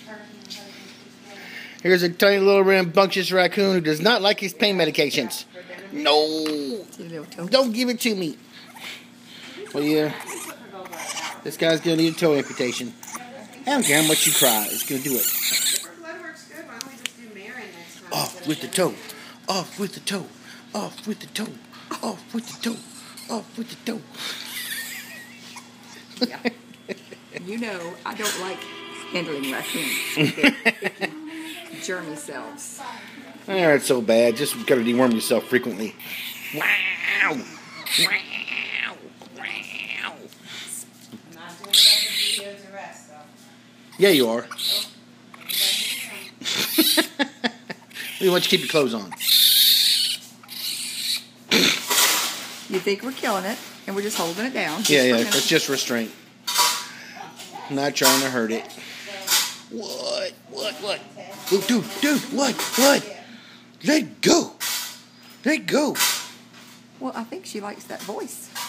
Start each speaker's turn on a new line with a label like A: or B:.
A: Here's a tiny little rambunctious raccoon who does not like his pain medications. No! Don't give it to me. Well, yeah. This guy's going to need a toe amputation. I don't care how much you cry. It's going to do it. Off with the toe. Off with the toe. Off with the toe. Off with the toe. Off with the toe.
B: Yeah. You know, I don't like handling raccoons. Germy selves.
A: They aren't so bad. Just got to deworm yourself frequently. Wow! Wow! Wow!
C: I'm not doing other videos the rest, though.
A: Yeah, you are. We want you to keep your clothes on.
B: You think we're killing it, and we're just holding it down.
A: Yeah, it's just restraint. I'm not trying to hurt it. What? Oh, dude, what? Let go.
B: Well, I think she likes that voice.